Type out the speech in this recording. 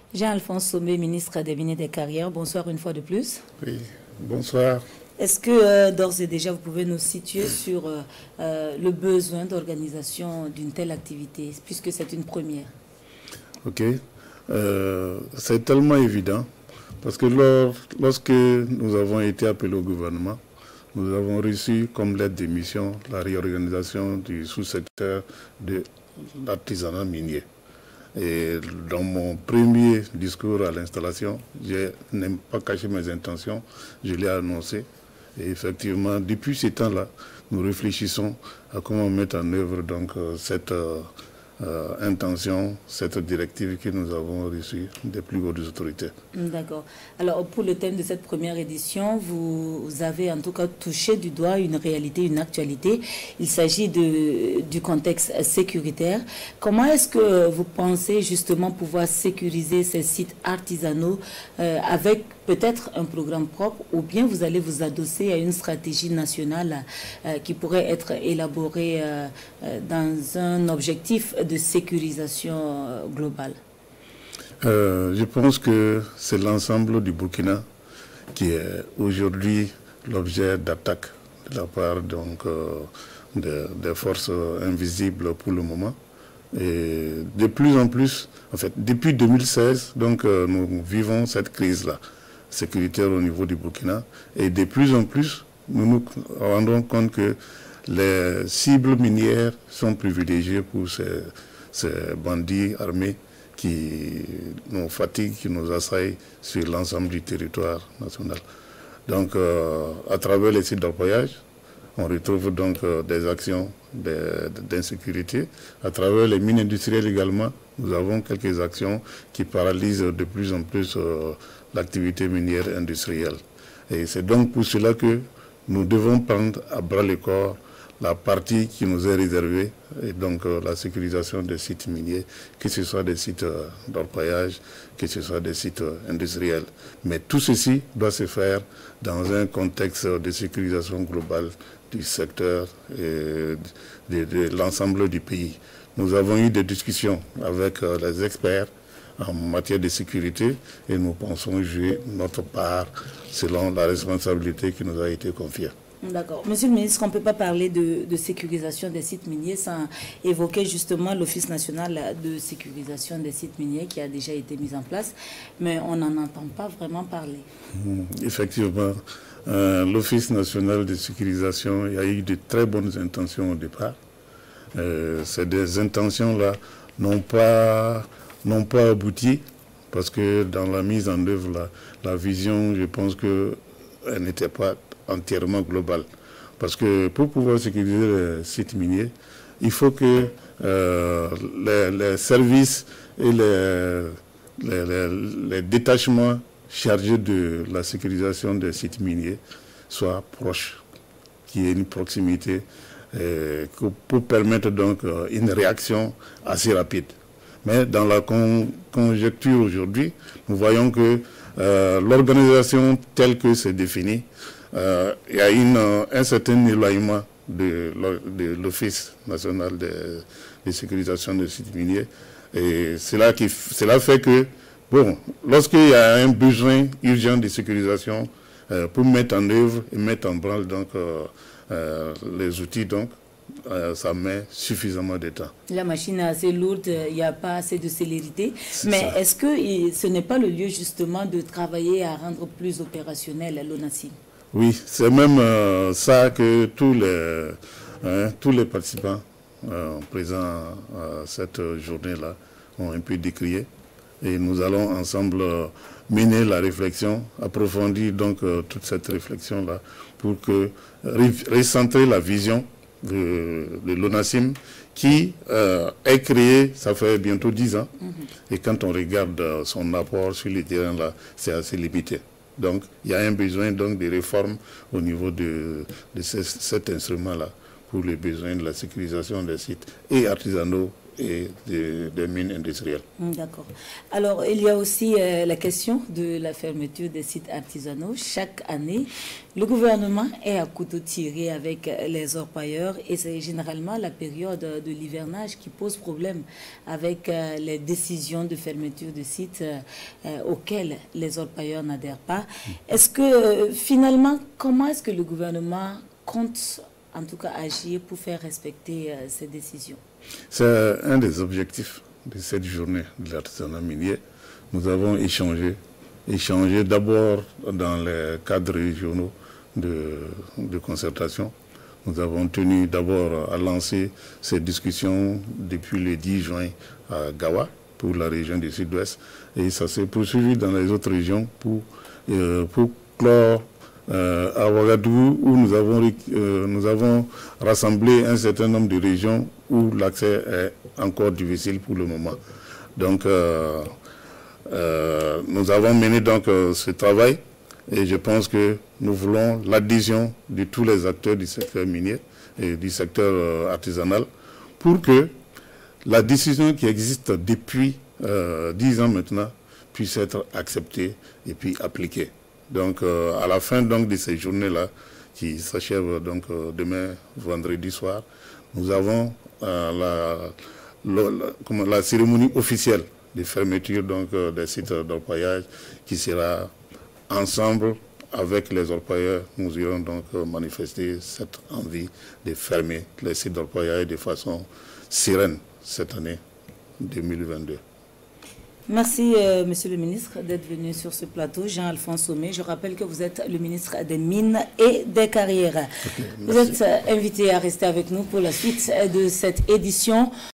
Jean-Alphonse Somé, ministre des Mines et des Carrières, bonsoir une fois de plus. Oui, bonsoir. Est-ce que d'ores et déjà vous pouvez nous situer sur le besoin d'organisation d'une telle activité, puisque c'est une première? Ok, c'est tellement évident, parce que lorsque nous avons été appelés au gouvernement, nous avons reçu comme lettre de mission la réorganisation du sous-secteur de l'artisanat minier. Et dans mon premier discours à l'installation, je n'ai pas caché mes intentions, je l'ai annoncé. Et effectivement, depuis ce temps-là, nous réfléchissons à comment mettre en œuvre donc, cette intention, cette directive que nous avons reçue des plus hautes autorités. D'accord. Alors, pour le thème de cette première édition, vous avez en tout cas touché du doigt une réalité, une actualité. Il s'agit du contexte sécuritaire. Comment est-ce que vous pensez justement pouvoir sécuriser ces sites artisanaux avec peut-être un programme propre, ou bien vous allez vous adosser à une stratégie nationale qui pourrait être élaborée dans un objectif de sécurisation globale? Je pense que c'est l'ensemble du Burkina qui est aujourd'hui l'objet d'attaque de la part donc, des forces invisibles pour le moment. Et de plus en plus, en fait, depuis 2016, donc, nous vivons cette crise-là, sécuritaire au niveau du Burkina. Et de plus en plus, nous nous rendons compte que les cibles minières sont privilégiées pour ces bandits armés qui nous fatiguent, qui nous assaillent sur l'ensemble du territoire national. Donc, à travers les sites d'orpaillage, on retrouve donc des actions d'insécurité. À travers les mines industrielles également, nous avons quelques actions qui paralysent de plus en plus l'activité minière industrielle. Et c'est donc pour cela que nous devons prendre à bras le corps la partie qui nous est réservée, et donc la sécurisation des sites miniers, que ce soit des sites d'orpaillage, que ce soit des sites industriels. Mais tout ceci doit se faire dans un contexte de sécurisation globale du secteur et de l'ensemble du pays. Nous avons eu des discussions avec les experts en matière de sécurité et nous pensons jouer notre part selon la responsabilité qui nous a été confiée. D'accord. Monsieur le ministre, on ne peut pas parler de sécurisation des sites miniers sans évoquer justement l'Office national de sécurisation des sites miniers qui a déjà été mis en place, mais on n'en entend pas vraiment parler. Effectivement, l'Office national de sécurisation, il y a eu de très bonnes intentions au départ. Ces intentions-là n'ont pas abouti parce que dans la mise en œuvre, la vision, je pense qu'elle n'était pas entièrement global. Parce que pour pouvoir sécuriser les sites miniers, il faut que les services et les détachements chargés de la sécurisation des sites miniers soient proches, qu'il y ait une proximité pour permettre donc une réaction assez rapide. Mais dans la conjecture aujourd'hui, nous voyons que l'organisation telle que c'est défini, il y a un certain éloignement de l'Office national de sécurisation des sites miniers. Et cela fait que, bon, lorsqu'il y a un besoin urgent de sécurisation, pour mettre en œuvre et mettre en branle donc, les outils, donc, ça met suffisamment de temps. La machine est assez lourde, il n'y a pas assez de célérité. Mais est-ce que ce n'est pas le lieu justement de travailler à rendre plus opérationnel l'ONACIM? Oui, c'est même ça que tous les participants présents à cette journée-là ont un peu décrié. Et nous allons ensemble mener la réflexion, approfondir donc toute cette réflexion-là pour recentrer la vision de l'ONACIM qui est créé, ça fait bientôt 10 ans. Et quand on regarde son apport sur le terrain, là, c'est assez limité. Donc, il y a un besoin donc, de réforme au niveau de cet instrument-là pour les besoins de la sécurisation des sites et artisanaux et des mines industrielles. D'accord. Alors, il y a aussi la question de la fermeture des sites artisanaux. Chaque année, le gouvernement est à couteau tiré avec les orpailleurs et c'est généralement la période de l'hivernage qui pose problème avec les décisions de fermeture de sites auxquelles les orpailleurs n'adhèrent pas. Est-ce que, finalement, comment est-ce que le gouvernement compte en tout cas agir pour faire respecter ces décisions? C'est un des objectifs de cette journée de l'artisanat minier. Nous avons échangé d'abord dans les cadres régionaux de concertation. Nous avons tenu d'abord à lancer ces discussions depuis le 10 juin à Gawa pour la région du Sud-Ouest et ça s'est poursuivi dans les autres régions pour clore à Ouagadougou où nous avons rassemblé un certain nombre de régions où l'accès est encore difficile pour le moment. Donc nous avons mené donc ce travail et je pense que nous voulons l'adhésion de tous les acteurs du secteur minier et du secteur artisanal pour que la décision qui existe depuis 10 ans maintenant puisse être acceptée et puis appliquée. Donc, à la fin donc, de ces journées-là, qui s'achèvent donc demain, vendredi soir, nous avons la cérémonie officielle de fermeture donc, des sites d'orpaillage qui sera ensemble avec les orpailleurs. Nous irons donc manifester cette envie de fermer les sites d'orpaillage de façon sereine cette année 2022. Merci, Monsieur le ministre, d'être venu sur ce plateau. Jean-Alphonse Somé, je rappelle que vous êtes le ministre des Mines et des Carrières. Okay, vous êtes invité à rester avec nous pour la suite de cette édition.